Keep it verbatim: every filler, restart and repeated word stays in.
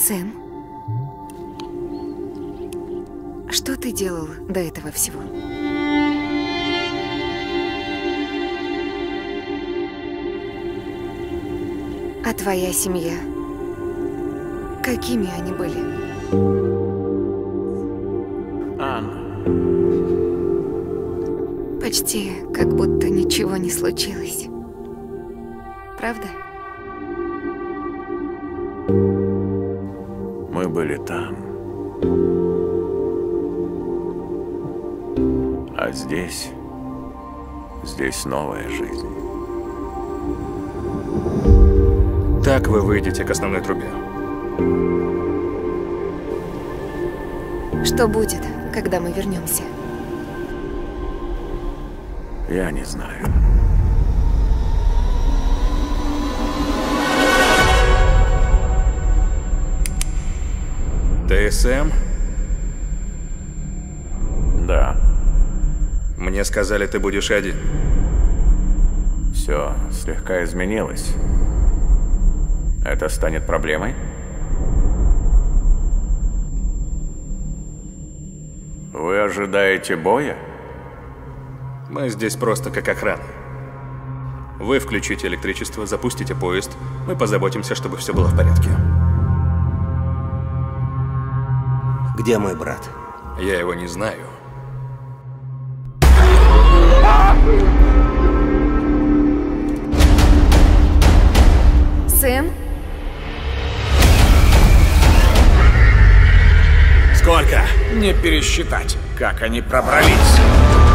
Сэм? Что ты делал до этого всего? А твоя семья? Какими они были? Анна. Почти как будто ничего не случилось. Правда? Мы были там. А здесь... Здесь новая жизнь. Так вы выйдете к основной трубе. Что будет, когда мы вернемся? Я не знаю. Ты Сэм? Да. Мне сказали, ты будешь один. Все слегка изменилось. Это станет проблемой? Вы ожидаете боя? Мы здесь просто как охрана. Вы включите электричество, запустите поезд. Мы позаботимся, чтобы все было в порядке. Где мой брат? Я его не знаю. Сэм? Сколько? Не пересчитать. Как они пробрались?